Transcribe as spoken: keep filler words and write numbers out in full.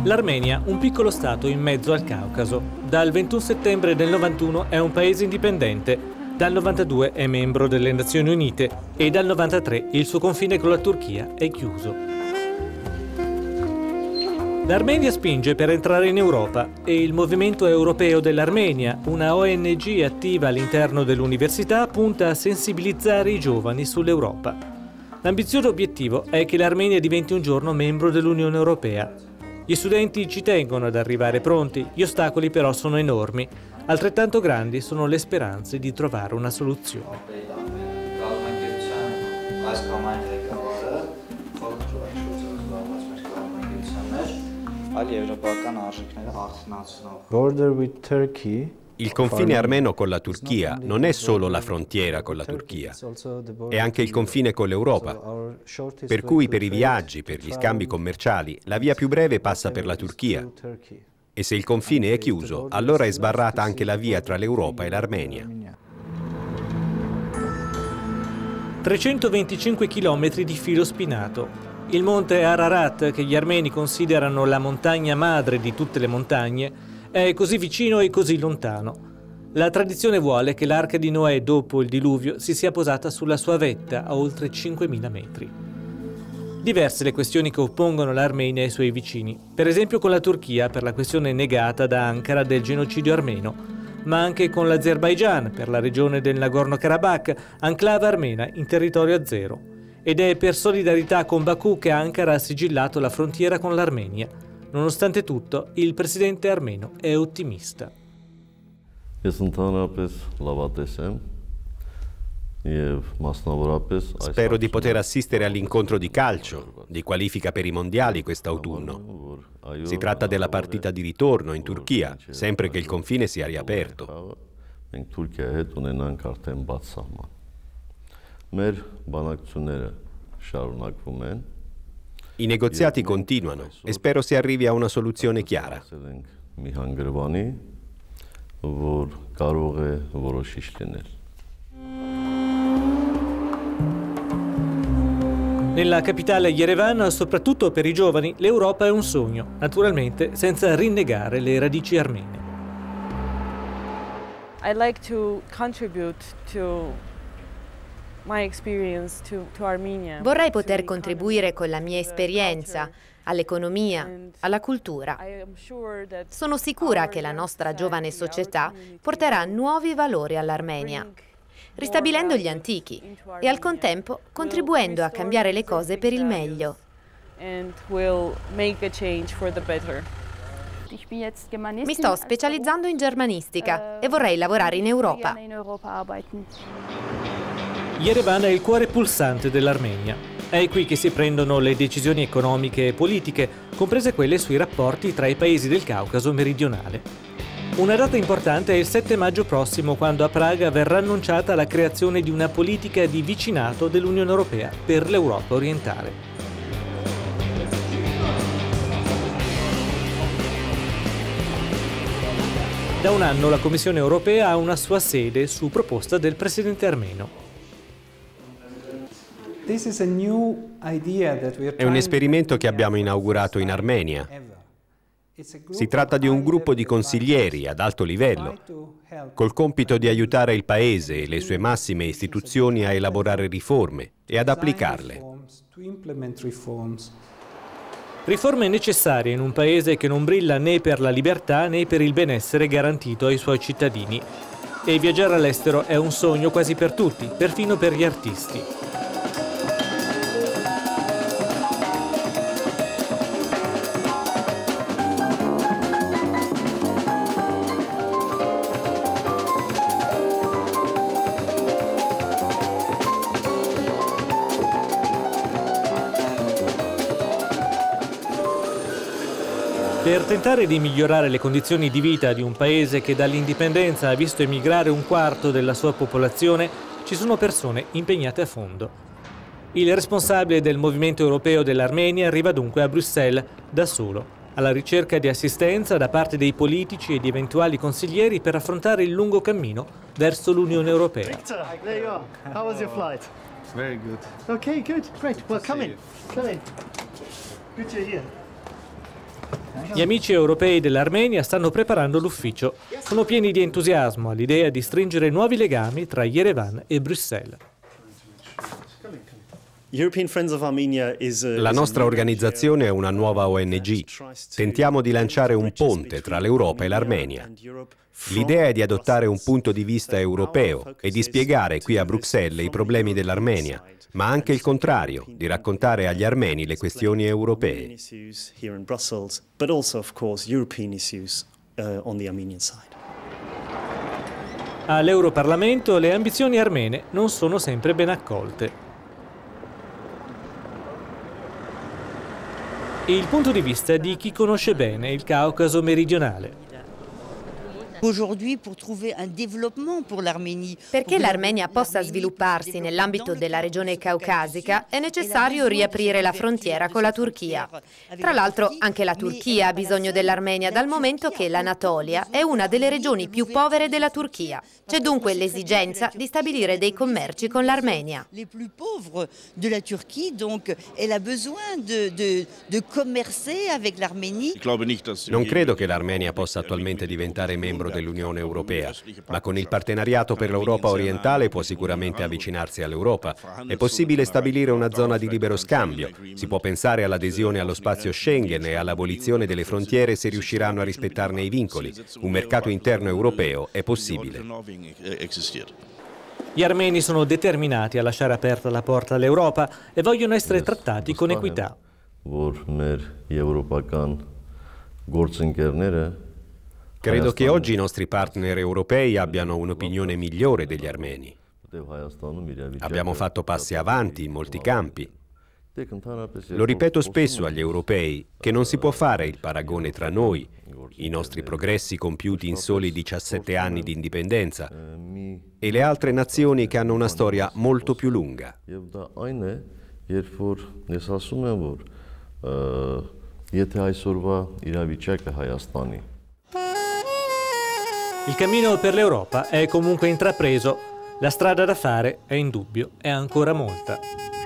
L'Armenia, un piccolo stato in mezzo al Caucaso. Dal ventuno settembre del novantuno è un paese indipendente, dal novantadue è membro delle Nazioni Unite e dal novantatré il suo confine con la Turchia è chiuso. L'Armenia spinge per entrare in Europa e il Movimento Europeo dell'Armenia, una O N G attiva all'interno dell'università, punta a sensibilizzare i giovani sull'Europa. L'ambizioso obiettivo è che l'Armenia diventi un giorno membro dell'Unione Europea. Gli studenti ci tengono ad arrivare pronti, gli ostacoli però sono enormi. Altrettanto grandi sono le speranze di trovare una soluzione. Border with Turkey. Il confine armeno con la Turchia non è solo la frontiera con la Turchia, è anche il confine con l'Europa, per cui per i viaggi, per gli scambi commerciali, la via più breve passa per la Turchia. E se il confine è chiuso, allora è sbarrata anche la via tra l'Europa e l'Armenia. trecentoventicinque chilometri di filo spinato. Il monte Ararat, che gli armeni considerano la montagna madre di tutte le montagne, è così vicino e così lontano. La tradizione vuole che l'arca di Noè dopo il diluvio si sia posata sulla sua vetta a oltre cinquemila metri. Diverse le questioni che oppongono l'Armenia ai suoi vicini, per esempio con la Turchia per la questione negata da Ankara del genocidio armeno, ma anche con l'Azerbaigian per la regione del Nagorno-Karabakh, enclave armena in territorio azero. Ed è per solidarietà con Baku che Ankara ha sigillato la frontiera con l'Armenia. Nonostante tutto, il presidente armeno è ottimista. Spero di poter assistere all'incontro di calcio, di qualifica per i mondiali quest'autunno. Si tratta della partita di ritorno in Turchia, sempre che il confine sia riaperto. I negoziati continuano e spero si arrivi a una soluzione chiara. Nella capitale Yerevan, soprattutto per i giovani, l'Europa è un sogno, naturalmente senza rinnegare le radici armene. I like to contribute to Vorrei poter contribuire con la mia esperienza all'economia, alla cultura. Sono sicura che la nostra giovane società porterà nuovi valori all'Armenia, ristabilendo gli antichi e al contempo contribuendo a cambiare le cose per il meglio. Mi sto specializzando in germanistica e vorrei lavorare in Europa. Yerevan è il cuore pulsante dell'Armenia. È qui che si prendono le decisioni economiche e politiche, comprese quelle sui rapporti tra i paesi del Caucaso meridionale. Una data importante è il sette maggio prossimo, quando a Praga verrà annunciata la creazione di una politica di vicinato dell'Unione Europea per l'Europa orientale. Da un anno la Commissione Europea ha una sua sede su proposta del presidente armeno. È un esperimento che abbiamo inaugurato in Armenia. Si tratta di un gruppo di consiglieri ad alto livello, col compito di aiutare il Paese e le sue massime istituzioni a elaborare riforme e ad applicarle. Riforme necessarie in un Paese che non brilla né per la libertà né per il benessere garantito ai suoi cittadini. E viaggiare all'estero è un sogno quasi per tutti, perfino per gli artisti. Per tentare di migliorare le condizioni di vita di un paese che dall'indipendenza ha visto emigrare un quarto della sua popolazione, ci sono persone impegnate a fondo. Il responsabile del movimento europeo dell'Armenia arriva dunque a Bruxelles da solo, alla ricerca di assistenza da parte dei politici e di eventuali consiglieri per affrontare il lungo cammino verso l'Unione Europea. Victor, there you are. How was your flight? Very good. Okay, good, great. Well, come in. Come in. Good to hear. Gli amici europei dell'Armenia stanno preparando l'ufficio. Sono pieni di entusiasmo all'idea di stringere nuovi legami tra Yerevan e Bruxelles. La nostra organizzazione è una nuova O N G. Tentiamo di lanciare un ponte tra l'Europa e l'Armenia. L'idea è di adottare un punto di vista europeo e di spiegare qui a Bruxelles i problemi dell'Armenia, ma anche il contrario, di raccontare agli armeni le questioni europee. All'Europarlamento le ambizioni armene non sono sempre ben accolte. Il punto di vista di chi conosce bene il Caucaso meridionale. Perché l'Armenia possa svilupparsi nell'ambito della regione caucasica è necessario riaprire la frontiera con la Turchia. Tra l'altro anche la Turchia ha bisogno dell'Armenia dal momento che l'Anatolia è una delle regioni più povere della Turchia. C'è dunque l'esigenza di stabilire dei commerci con l'Armenia. Non credo che l'Armenia possa attualmente diventare membro dell'Unione Europea, ma con il partenariato per l'Europa orientale può sicuramente avvicinarsi all'Europa. È possibile stabilire una zona di libero scambio. Si può pensare all'adesione allo spazio Schengen e all'abolizione delle frontiere se riusciranno a rispettarne i vincoli. Un mercato interno europeo è possibile. Gli armeni sono determinati a lasciare aperta la porta all'Europa e vogliono essere trattati con equità. Credo che oggi i nostri partner europei abbiano un'opinione migliore degli armeni. Abbiamo fatto passi avanti in molti campi. Lo ripeto spesso agli europei che non si può fare il paragone tra noi, i nostri progressi compiuti in soli diciassette anni di indipendenza, e le altre nazioni che hanno una storia molto più lunga. Il cammino per l'Europa è comunque intrapreso, la strada da fare è indubbio, è ancora molta.